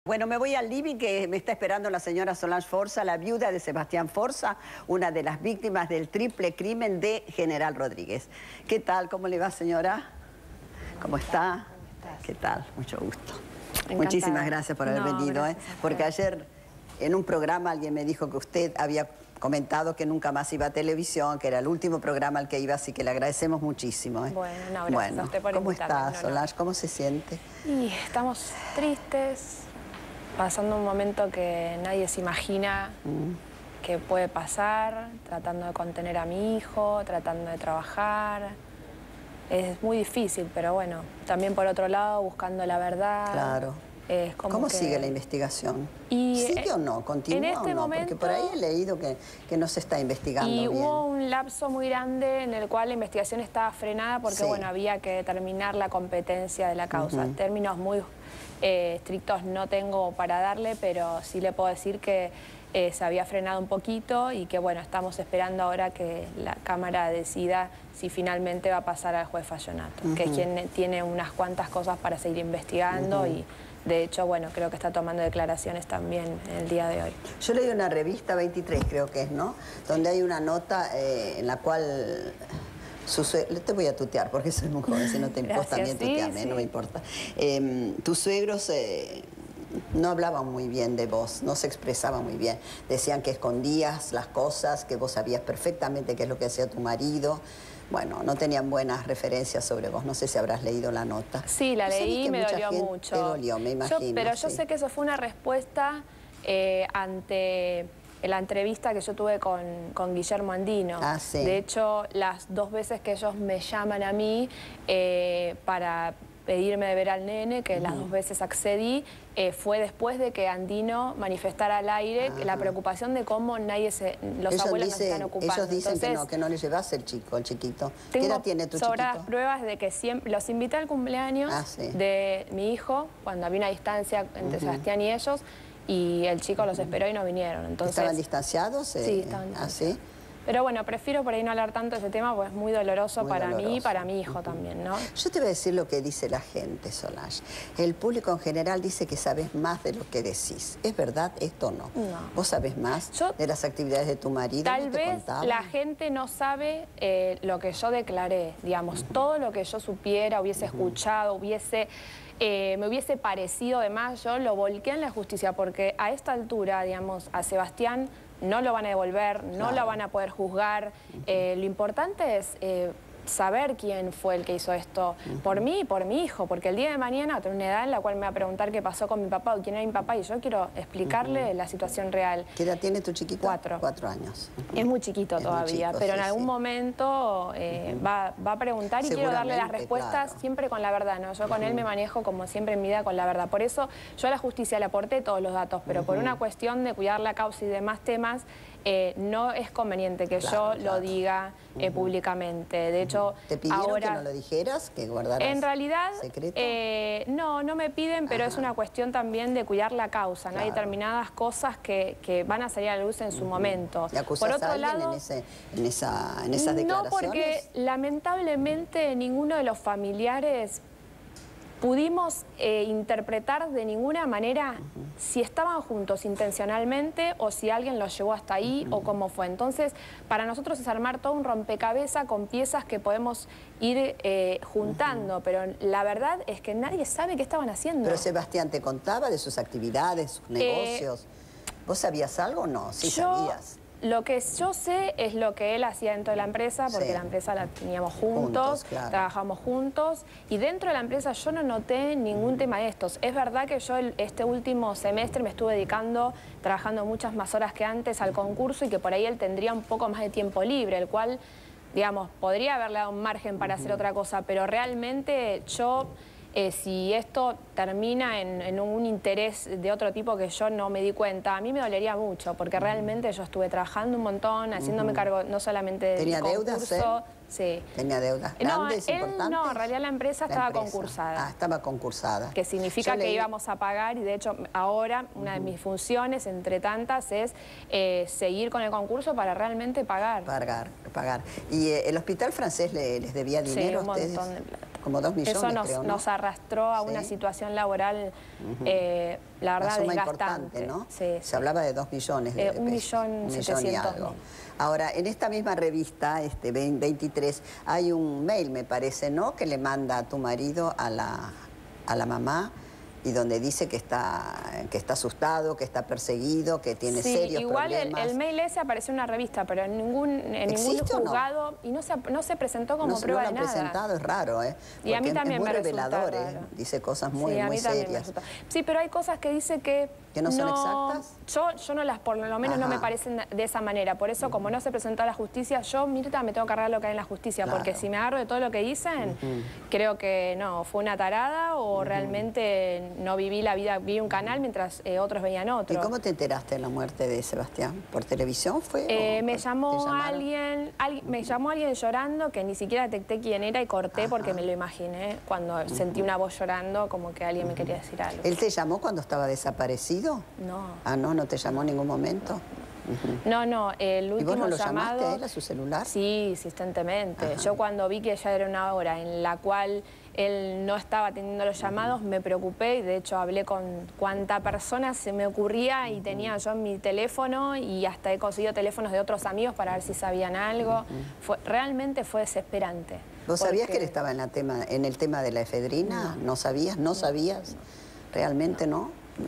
Bueno, me voy al living que me está esperando la señora Solange Forza, la viuda de Sebastián Forza, una de las víctimas del triple crimen de General Rodríguez. ¿Qué tal? ¿Cómo le va, señora? ¿Cómo está? ¿Qué tal? Mucho gusto. Encantada. Muchísimas gracias por haber venido, porque ayer en un programa alguien me dijo que usted había comentado que nunca más iba a televisión, que era el último programa al que iba, así que le agradecemos muchísimo. Bueno, gracias a usted por ¿cómo invitarme. está, Solange? ¿Cómo se siente? Y estamos tristes, pasando un momento que nadie se imagina que puede pasar, tratando de contener a mi hijo, tratando de trabajar. Es muy difícil, pero bueno, también por otro lado, buscando la verdad. Claro. Es como ¿Cómo que... sigue la investigación? Y ¿Sigue o no? ¿Continúa en este o no? momento, porque por ahí he leído que no se está investigando bien. Hubo un lapso muy grande en el cual la investigación estaba frenada porque, bueno, había que determinar la competencia de la causa. Términos muy estrictos no tengo para darle, pero sí le puedo decir que se había frenado un poquito y que, bueno, estamos esperando ahora que la Cámara decida si finalmente va a pasar al juez Fallonato, que es quien tiene unas cuantas cosas para seguir investigando y, de hecho, bueno, creo que está tomando declaraciones también el día de hoy. Yo leí una revista, 23 creo que es, ¿no? Donde hay una nota en la cual... Te voy a tutear porque soy muy joven, si no te importa también tutearme, no me importa. Tus suegros no hablaban muy bien de vos, no se expresaban muy bien. Decían que escondías las cosas, que vos sabías perfectamente qué es lo que hacía tu marido. Bueno, no tenían buenas referencias sobre vos. No sé si habrás leído la nota. Sí, la leí y me dolió mucho. Te dolió, me imagino. Pero yo sé que eso fue una respuesta ante la entrevista que yo tuve con Guillermo Andino. De hecho, las dos veces que ellos me llaman a mí para pedirme de ver al nene, que las dos veces accedí, fue después de que Andino manifestara al aire la preocupación de cómo los abuelos no se están ocupando. Ellos dicen que no le llevas el chiquito. ¿Qué edad tiene tu chiquito? Tengo pruebas de que siempre los invité al cumpleaños de mi hijo, cuando había una distancia entre Sebastián y ellos, y el chico los esperó y no vinieron. Entonces, ¿estaban distanciados? Sí, estaban distanciados. Pero bueno, prefiero por ahí no hablar tanto de ese tema porque es muy doloroso para mí y para mi hijo también, ¿no? Yo te voy a decir lo que dice la gente, Solange. El público en general dice que sabes más de lo que decís. ¿Es verdad esto o no? No. ¿Vos sabés más de las actividades de tu marido? Tal vez la gente no sabe lo que yo declaré, digamos. Todo lo que yo supiera, hubiese escuchado, me hubiese parecido, además, yo lo volqué en la justicia porque a esta altura, digamos, a Sebastián no lo van a devolver, no lo van a poder juzgar. Lo importante es saber quién fue el que hizo esto por mí y por mi hijo, porque el día de mañana tengo una edad en la cual me va a preguntar qué pasó con mi papá o quién era mi papá y yo quiero explicarle la situación real. ¿Qué edad tiene tu chiquito? 4. 4 años. Es muy chiquito todavía, pero en algún momento va a preguntar y quiero darle las respuestas siempre con la verdad, ¿no? Yo con él me manejo como siempre en mi vida con la verdad. Por eso yo a la justicia le aporté todos los datos, pero por una cuestión de cuidar la causa y demás temas, no es conveniente que yo lo diga públicamente. De hecho, ¿te pidieron que no lo dijeras, que guardaras en realidad, secreto? No me piden, pero es una cuestión también de cuidar la causa. ¿No? Hay determinadas cosas que van a salir a la luz en su momento. ¿Y acusás por otro a alguien lado, en esas declaraciones? No, porque lamentablemente ninguno de los familiares pudimos interpretar de ninguna manera si estaban juntos intencionalmente o si alguien los llevó hasta ahí o cómo fue. Entonces, para nosotros es armar todo un rompecabezas con piezas que podemos ir juntando, pero la verdad es que nadie sabe qué estaban haciendo. Pero Sebastián te contaba de sus actividades, sus negocios. ¿Vos sabías algo o no? Sí, sabías. Lo que yo sé es lo que él hacía dentro de la empresa, porque la empresa la teníamos juntos, trabajamos juntos, y dentro de la empresa yo no noté ningún tema de estos. Es verdad que yo este último semestre me estuve dedicando, trabajando muchas más horas que antes al concurso y que por ahí él tendría un poco más de tiempo libre, el cual, digamos, podría haberle dado un margen para hacer otra cosa, pero realmente yo... si esto termina en un interés de otro tipo que yo no me di cuenta, a mí me dolería mucho, porque realmente yo estuve trabajando un montón, haciéndome cargo no solamente del concurso. ¿Tenía deudas? Sí. ¿Tenía deudas grandes, importantes? No, en realidad la empresa estaba concursada. Estaba concursada. Que significa que íbamos a pagar, y de hecho ahora una de mis funciones, entre tantas, es seguir con el concurso para realmente pagar. Pagar. ¿Y el Hospital Francés les debía dinero a ustedes? Sí, un montón de plata. como 2 millones, eso creo, ¿no? nos arrastró a una situación laboral, la verdad, una suma desgastante. importante, ¿no? Sí, Se hablaba de 2 millones de pesos. 1.700.000. Y algo. Ahora, en esta misma revista, 23, hay un mail, me parece, ¿no?, que le manda a tu marido a la mamá, y donde dice que está asustado, que está perseguido, que tiene serios problemas. Igual el mail ese apareció en una revista, pero en ningún juzgado, y no se presentó como prueba de nada. No lo han presentado, es raro, ¿eh? Y a mí también es muy me revelador, resulta raro. Dice cosas muy serias. Sí, pero hay cosas que dice que no son exactas. Yo no las, por lo menos no me parecen de esa manera. Por eso, como no se presentó a la justicia, yo, Mirta, me tengo que agarrar lo que hay en la justicia. Claro. Porque si me agarro de todo lo que dicen, creo que no, fue una tarada o realmente no viví la vida, vi un canal mientras otros veían otro. ¿Y cómo te enteraste de la muerte de Sebastián? ¿Por televisión fue? Me llamó alguien llorando, que ni siquiera detecté quién era y corté porque me lo imaginé. Cuando sentí una voz llorando, como que alguien me quería decir algo. ¿Él te llamó cuando estaba desaparecido? No. Ah, no te llamó en ningún momento. No, el último llamado... ¿Y vos no lo llamaste a él, a su celular? Sí, insistentemente. Yo cuando vi que ya era una hora en la cual él no estaba atendiendo los llamados, me preocupé y de hecho hablé con cuanta persona se me ocurría y tenía yo en mi teléfono y hasta he conseguido teléfonos de otros amigos para ver si sabían algo. Realmente fue desesperante. ¿Vos sabías que él estaba en el tema de la efedrina? ¿No sabías? ¿No sabías? ¿Realmente no?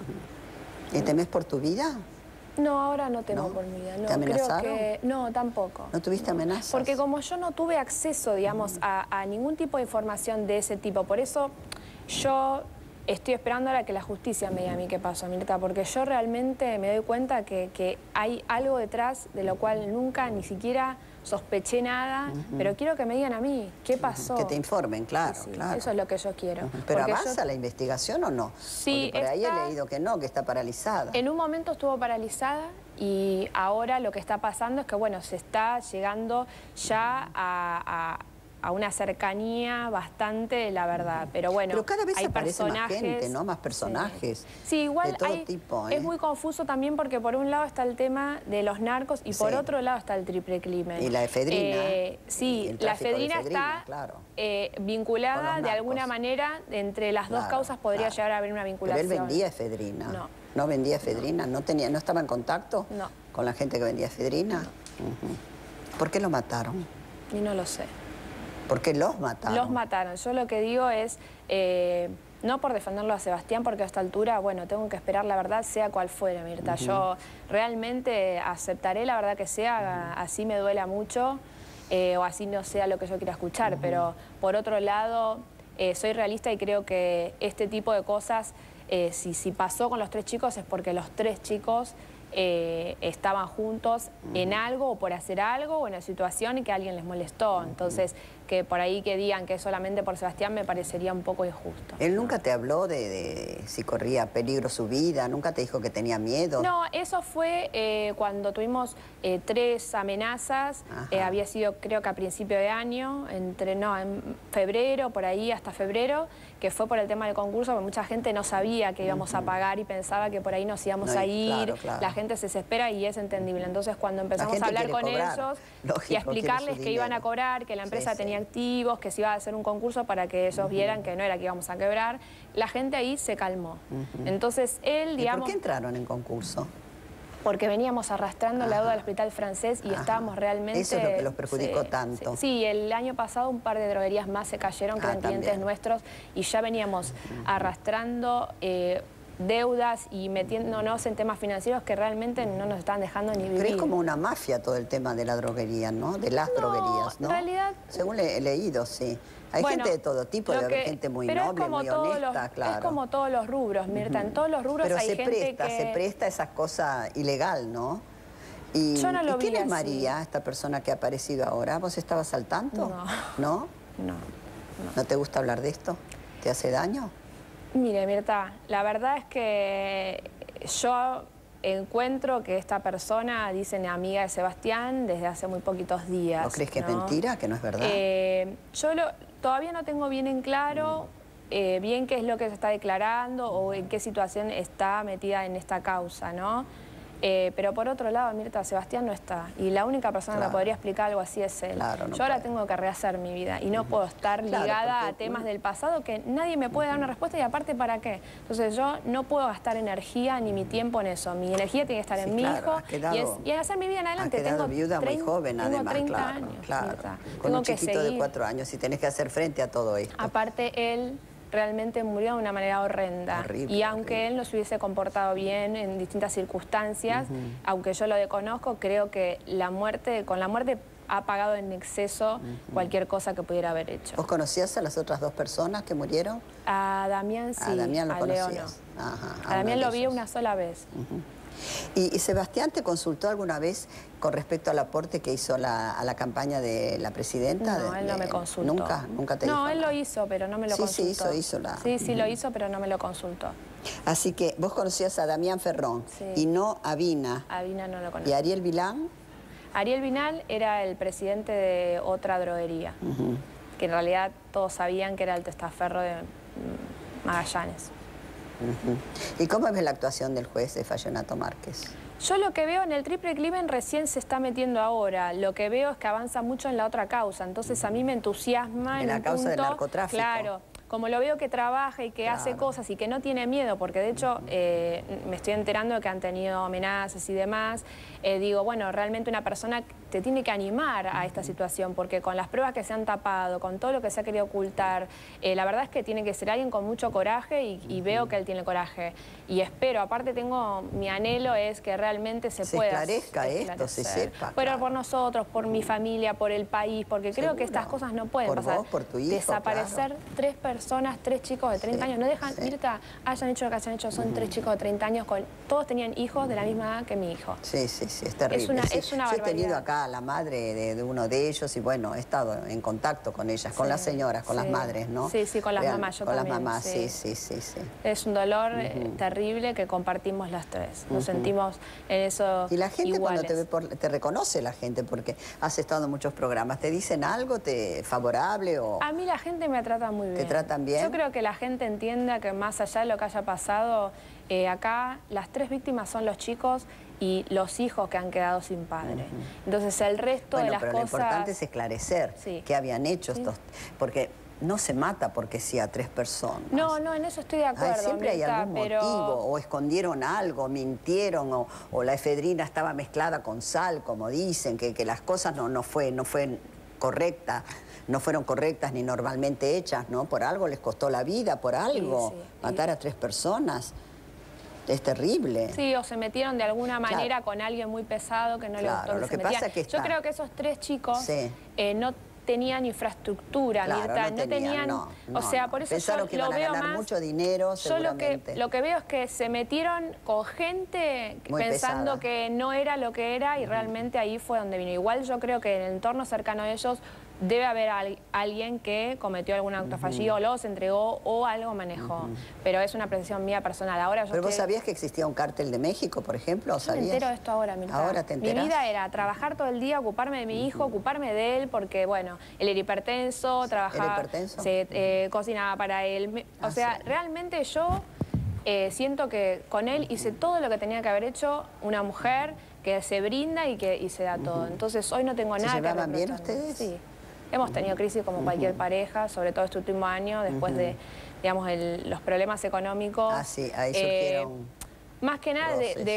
¿Y temés por tu vida? No, ahora no temo por mi vida. No, ¿Te amenazaron? Creo que, no, tampoco. ¿No tuviste amenazas? Porque como yo no tuve acceso, digamos, a ningún tipo de información de ese tipo, por eso yo estoy esperando ahora que la justicia me diga a mí qué pasó, Mirta, porque yo realmente me doy cuenta que hay algo detrás de lo cual nunca ni siquiera sospeché nada, pero quiero que me digan a mí qué pasó. Que te informen, claro, sí, claro. Eso es lo que yo quiero. ¿Pero avanza la investigación o no? Sí, porque por ahí he leído que no, que está paralizada. En un momento estuvo paralizada y ahora lo que está pasando es que, bueno, se está llegando ya a una cercanía bastante, la verdad. Pero bueno, pero cada vez hay aparece personajes, más gente, ¿no? Más personajes. Sí, igual de todo tipo, es muy confuso también porque por un lado está el tema de los narcos y por otro lado está el triple crimen. Y la efedrina. Sí, la efedrina está vinculada de alguna manera, entre las dos causas podría llegar a haber una vinculación. Pero él vendía efedrina. ¿No vendía efedrina? ¿No estaba en contacto con la gente que vendía efedrina? ¿Por qué lo mataron? Y no lo sé. ¿Por qué los mataron? Los mataron. Yo lo que digo es, no por defenderlo a Sebastián, porque a esta altura, bueno, tengo que esperar la verdad, sea cual fuere, Mirta. Yo realmente aceptaré la verdad que sea, así me duela mucho, o así no sea lo que yo quiera escuchar, pero por otro lado, soy realista y creo que este tipo de cosas, si pasó con los 3 chicos, es porque los 3 chicos estaban juntos en algo o por hacer algo o en una situación y que alguien les molestó. Entonces, que por ahí que digan que es solamente por Sebastián me parecería un poco injusto. ¿Él nunca te habló de si corría peligro su vida? ¿Nunca te dijo que tenía miedo? No, eso fue cuando tuvimos 3 amenazas. Había sido creo que a principio de año, en febrero, por ahí hasta febrero, que fue por el tema del concurso, porque mucha gente no sabía que íbamos a pagar y pensaba que por ahí nos íbamos a ir. Claro. La gente se desespera y es entendible. Entonces cuando empezamos a hablar con ellos y a explicarles que iban a cobrar, que la empresa tenía activos, que se iba a hacer un concurso para que ellos vieran que no era que íbamos a quebrar, la gente ahí se calmó. Entonces él, digamos... ¿Y por qué entraron en concurso? Porque veníamos arrastrando la deuda del hospital francés y estábamos realmente... Eso es lo que los perjudicó tanto. Sí, el año pasado un par de droguerías más se cayeron, que eran clientes nuestros, y ya veníamos arrastrando deudas y metiéndonos en temas financieros que realmente no nos están dejando ni vivir. Pero es como una mafia todo el tema de la droguería, ¿no? De las droguerías, ¿no? En realidad... Según he leído, sí. Hay gente de todo tipo, debe haber gente muy noble, muy honesta, claro. Es como todos los rubros, Mirta. En todos los rubros hay gente que... se presta esa cosa ilegal, ¿no? Y, yo no lo vi ¿quién es así. María, esta persona que ha aparecido ahora? ¿Vos estabas al tanto? No. ¿No? ¿No te gusta hablar de esto? ¿Te hace daño? Mire, Mirta, la verdad es que yo encuentro que esta persona, dicen amiga de Sebastián, desde hace muy poquitos días. ¿No crees que es mentira, que no es verdad? Yo todavía no tengo bien en claro bien qué es lo que se está declarando o en qué situación está metida en esta causa, ¿no? Pero por otro lado, Mirta, Sebastián no está. Y la única persona que podría explicar algo así es él. Yo ahora tengo que rehacer mi vida y no puedo estar ligada a temas del pasado que nadie me puede dar una respuesta y aparte ¿para qué? Entonces yo no puedo gastar energía ni mi tiempo en eso. Mi energía tiene que estar en mi hijo y en hacer mi vida en adelante. Tengo viuda muy joven, tengo además, 30 años, Mirta. Con un chiquito de 4 años y tenés que hacer frente a todo esto. Aparte él realmente murió de una manera horrenda. Horrible, y aunque él no se hubiese comportado bien en distintas circunstancias, aunque yo lo desconozco, creo que con la muerte ha pagado en exceso cualquier cosa que pudiera haber hecho. ¿Vos conocías a las otras 2 personas que murieron? A Damián sí, a Damián lo Leo conocías. no. Ajá, a Damián lo vi una sola vez. ¿Y Sebastián te consultó alguna vez con respecto al aporte que hizo a la campaña de la presidenta? No, él no me consultó. ¿Nunca te dijo? No, él lo hizo, pero no me lo consultó. Sí, lo hizo, pero no me lo consultó. Así que vos conocías a Damián Ferrón y no a Vina. A Vina no lo conocía. ¿Y Ariel Vilán? Ariel Vinal era el presidente de otra droguería, que en realidad todos sabían que era el testaferro de Magallanes. ¿Y cómo ves la actuación del juez de Fallonato Márquez? Yo lo que veo en el triple crimen recién se está metiendo ahora. Lo que veo es que avanza mucho en la otra causa. Entonces a mí me entusiasma en la causa del narcotráfico. Claro. Como lo veo que trabaja y que hace cosas y que no tiene miedo, porque de hecho me estoy enterando de que han tenido amenazas y demás, digo, bueno, realmente una persona te tiene que animar a esta situación, porque con las pruebas que se han tapado, con todo lo que se ha querido ocultar, la verdad es que tiene que ser alguien con mucho coraje y veo que él tiene coraje. Y espero, aparte mi anhelo es que realmente se pueda esclarezca esto, se sepa. Pero por nosotros, por mi familia, por el país, porque creo que estas cosas no pueden pasar. Por vos, por tu hijo, desaparecer 3 personas, 3 chicos de 30 años, no dejan, Mirta, hayan hecho lo que hayan hecho, son 3 chicos de 30 años, todos tenían hijos de la misma edad que mi hijo. Sí, es terrible. Es una barbaridad. Yo he tenido acá a la madre de uno de ellos y bueno, he estado en contacto con ellas, con las señoras, con las madres, ¿no? Sí, con las mamás, yo también. Con las mamás, sí. Es un dolor terrible que compartimos las 3. Nos sentimos en eso. Y la gente iguales. cuando te reconoce la gente, porque has estado en muchos programas, ¿te dicen algo favorable o...? A mí la gente me trata muy bien. ¿Te tratan bien? Yo creo que la gente entienda que más allá de lo que haya pasado, acá las 3 víctimas son los chicos y los hijos que han quedado sin padre. Entonces el resto de las cosas... Bueno, pero lo importante es esclarecer qué habían hecho estos... Porque no se mata porque sí a 3 personas. No, en eso estoy de acuerdo, siempre Mirta, hay algún motivo, o escondieron algo, mintieron, o la efedrina estaba mezclada con sal, como dicen, que las cosas no fue correcta. No fueron correctas ni normalmente hechas, ¿no? Por algo les costó la vida, por algo. Matar a 3 personas es terrible. Sí, o se metieron de alguna manera con alguien muy pesado que no le gustó. Lo que pasa es que yo creo que esos 3 chicos no tenían infraestructura, Mirta, no tenían, o sea, por eso pensaron que iban a ganar mucho dinero, seguramente. Yo lo que veo es que se metieron con gente muy pensando pesada. Que no era lo que era y realmente ahí fue donde vino. Igual yo creo que en el entorno cercano a ellos debe haber alguien que cometió algún acto fallido, los entregó o algo manejó. Pero es una apreciación mía personal. Ahora ¿Pero vos sabías que existía un cártel de México, por ejemplo? Yo me entero de esto ahora, Mirta. ¿Ahora te enterás? Mi vida era trabajar todo el día, ocuparme de mi hijo, ocuparme de él, porque, bueno, él era hipertenso, trabajaba... ¿Era hipertenso? Cocinaba para él. O sea, realmente yo siento que con él hice todo lo que tenía que haber hecho una mujer que se brinda y se da todo. Entonces, hoy no tengo nada que reprochar. ¿Se llevaban bien ustedes? Sí. Hemos tenido crisis como cualquier pareja, sobre todo este último año, después de, digamos, los problemas económicos. Ahí surgieron... Más que nada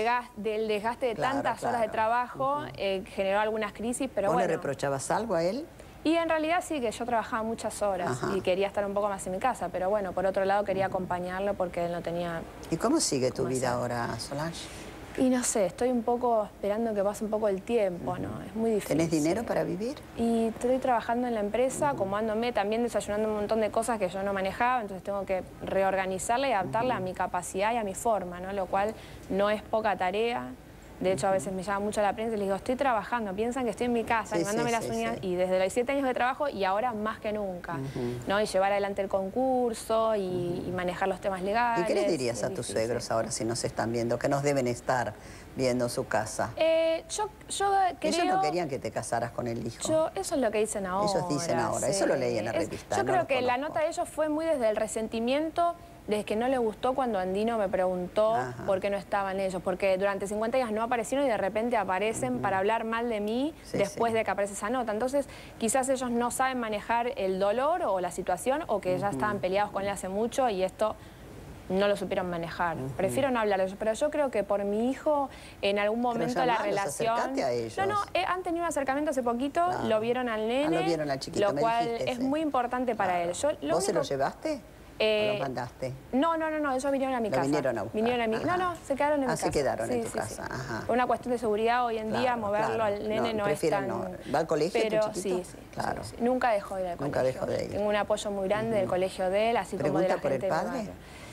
del desgaste de tantas horas de trabajo, generó algunas crisis, pero ¿Vos bueno. le reprochabas algo a él? Y en realidad sí, que yo trabajaba muchas horas y quería estar un poco más en mi casa, pero bueno, por otro lado quería acompañarlo porque él no tenía... ¿Y cómo sigue tu vida ahora, Solange? Y no sé, estoy un poco esperando que pase un poco el tiempo, ¿no? Es muy difícil. ¿Tenés dinero para vivir? Y estoy trabajando en la empresa, acomodándome, también desayunando un montón de cosas que yo no manejaba, entonces tengo que reorganizarla y adaptarla a mi capacidad y a mi forma, ¿no? Lo cual no es poca tarea. De hecho, a veces me llama mucho la prensa y les digo, estoy trabajando, piensan que estoy en mi casa, mándame las uñas, y desde los 7 años de trabajo y ahora más que nunca, ¿no? Y llevar adelante el concurso y manejar los temas legales. ¿Y qué les dirías a tus suegros ahora si nos están viendo, que nos deben estar viendo su casa? Yo creo... Ellos no querían que te casaras con el hijo. Eso es lo que dicen ahora. Ellos dicen ahora, eso lo leí en la revista. Yo creo que la nota de ellos fue muy desde el resentimiento desde que no le gustó cuando Andino me preguntó por qué no estaban ellos, porque durante 50 días no aparecieron y de repente aparecen para hablar mal de mí después de que aparece esa nota. Entonces, quizás ellos no saben manejar el dolor o la situación, o que ya estaban peleados con él hace mucho y esto no lo supieron manejar. Prefiero no hablar de eso, pero yo creo que por mi hijo, en algún momento la relación... A ellos. No, han tenido un acercamiento hace poquito, lo vieron al nene, lo vieron al chiquito, lo cual es muy importante para él. ¿Vos se lo llevaste? ¿O los mandaste? No, ellos vinieron a mi casa. Vinieron a buscar. No, se quedaron en mi casa. Se quedaron en tu casa. Por una cuestión de seguridad, hoy en día moverlo al nene no es tan... ¿Va al colegio pero, tu chiquito? Sí. Nunca dejó de ir al colegio. Nunca dejó de ir. Tengo un apoyo muy grande del colegio de él, así como de la gente ¿Pregunta por el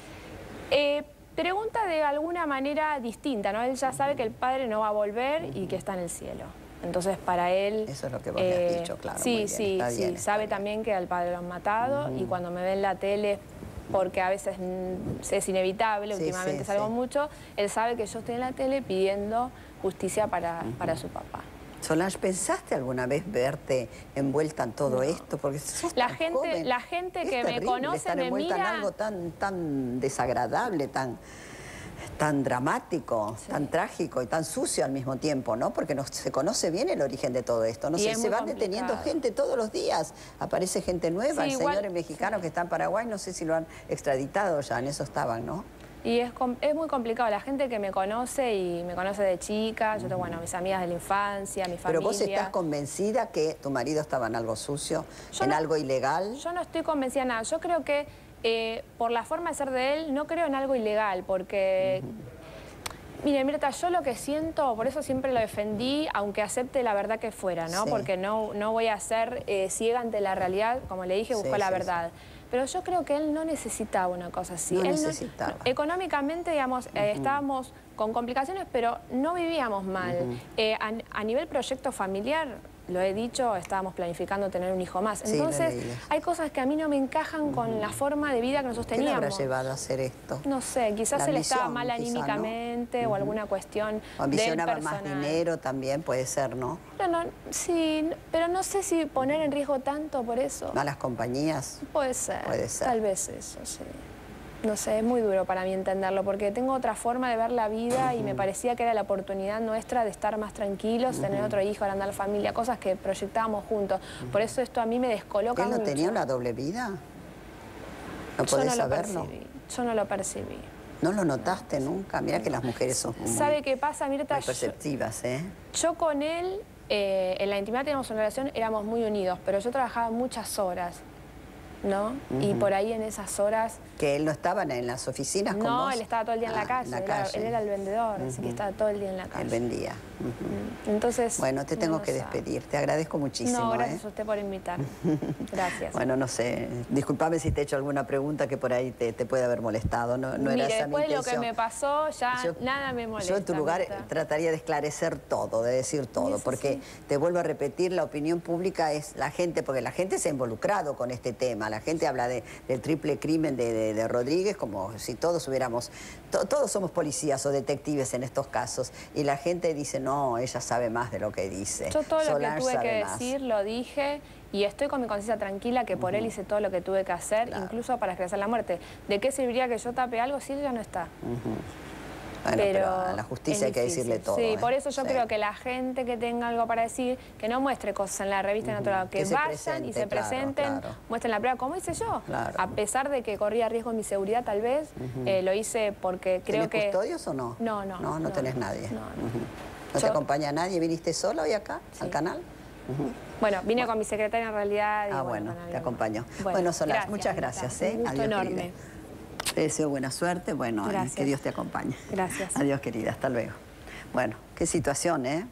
padre? Pregunta de alguna manera distinta, ¿no? Él ya sabe que el padre no va a volver y que está en el cielo. Entonces, para él... Eso es lo que vos le has dicho, claro. Sí, sabe también que al padre lo han matado y cuando me ve en la tele, porque a veces es inevitable, últimamente salgo mucho, él sabe que yo estoy en la tele pidiendo justicia para su papá. Solange, ¿pensaste alguna vez verte envuelta en todo esto? Porque sos la es gente que me conoce estar me envuelta mira... en algo tan desagradable, tan dramático, tan trágico y tan sucio al mismo tiempo, ¿no? Porque no se conoce bien el origen de todo esto. No sé, se van deteniendo gente todos los días. Aparece gente nueva, señores mexicanos que están en Paraguay, no sé si lo han extraditado ya, en eso estaban, ¿no? Y es muy complicado. La gente que me conoce y me conoce de chica, yo tengo, bueno, mis amigas de la infancia, mi familia. ¿Pero vos estás convencida que tu marido estaba en algo sucio, algo ilegal? Yo no estoy convencida de nada. Yo creo que por la forma de ser de él, no creo en algo ilegal, porque... Mire, Mirta, yo lo que siento, por eso siempre lo defendí, aunque acepte la verdad que fuera, ¿no? Porque no voy a ser ciega ante la realidad, como le dije, busco la verdad. Pero yo creo que él no necesitaba una cosa así. No necesitaba. Económicamente, digamos, estábamos con complicaciones, pero no vivíamos mal. A nivel proyecto familiar, lo he dicho, estábamos planificando tener un hijo más. Entonces, hay cosas que a mí no me encajan con la forma de vida que nosotros teníamos. ¿Qué le habrá llevado a hacer esto? No sé, quizás él estaba mal anímicamente, ¿no? O alguna cuestión o ambicionaba más dinero también, puede ser, ¿no? Sí, pero no sé si poner en riesgo tanto por eso. ¿Malas compañías? Puede ser. Tal vez eso, sí. No sé, es muy duro para mí entenderlo, porque tengo otra forma de ver la vida y me parecía que era la oportunidad nuestra de estar más tranquilos, tener otro hijo, agrandar la familia, cosas que proyectábamos juntos. Por eso esto a mí me descoloca mucho. ¿Él no tenía una doble vida? ¿No podés saberlo? Yo no lo percibí. ¿No lo notaste nunca? Mira que las mujeres son muy, ¿sabe qué pasa, Mirta? muy perceptivas, ¿eh? Yo con él, en la intimidad teníamos una relación, éramos muy unidos, pero yo trabajaba muchas horas, ¿no? Y por ahí en esas horas... ¿Que él no estaba en las oficinas con vos? No, él estaba todo el día en la calle. Él era el vendedor, así que estaba todo el día en la calle. Él vendía. Entonces... Bueno, te tengo que despedir. Te agradezco muchísimo. No, gracias a usted por invitar. Gracias. Bueno, no sé. Disculpame si te he hecho alguna pregunta que por ahí te puede haber molestado. No era esa mi intención. Después de lo que me pasó, ya nada me molesta. Yo en tu lugar trataría de esclarecer todo, de decir todo, porque te vuelvo a repetir, la opinión pública es la gente, porque la gente se ha involucrado con este tema. La gente habla del triple crimen de Rodríguez como si todos hubiéramos... Todos somos policías o detectives en estos casos. Y la gente dice, no, ella sabe más de lo que dice. Yo todo lo que tuve que decir lo dije y estoy con mi conciencia tranquila que por él hice todo lo que tuve que hacer, incluso para esclarecer la muerte. ¿De qué serviría que yo tape algo si él ya no está? Bueno, pero a la justicia hay que decirle todo. Sí, por eso yo creo que la gente que tenga algo para decir, que no muestre cosas en la revista en otro lado, que vayan y se presenten, muestren la prueba, como hice yo. A pesar de que corría riesgo mi seguridad, tal vez, lo hice porque creo que... ¿Tenés custodios o no? No tenés nadie. ¿No te acompaña nadie? ¿Viniste sola hoy acá, al canal? Bueno, vine con mi secretaria en realidad. Y bueno, te acompañó. Bueno, Solange, muchas gracias. Un gusto enorme. Te deseo buena suerte, bueno, que Dios te acompañe. Gracias. Adiós, querida, hasta luego. Bueno, qué situación, ¿eh?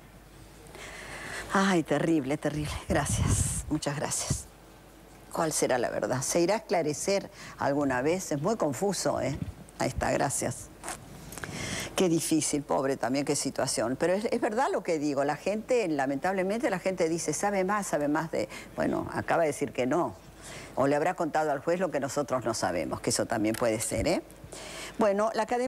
Ay, terrible, terrible. Gracias, muchas gracias. ¿Cuál será la verdad? ¿Se irá a esclarecer alguna vez? Es muy confuso, ¿eh? Ahí está, gracias. Qué difícil, pobre también, qué situación. Pero es verdad lo que digo, la gente, lamentablemente la gente dice, sabe más de... Bueno, acaba de decir que no. O le habrá contado al juez lo que nosotros no sabemos, que eso también puede ser, ¿eh? Bueno, la academia...